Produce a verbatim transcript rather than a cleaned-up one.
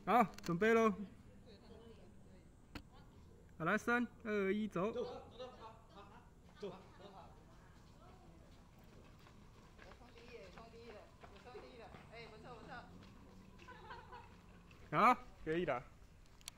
好，准备喽！好，来，三、二、一，走！走，走，走，好，走，走，好。冲第一，冲第一了，冲第一了，哎，不错，不错。好，可以了。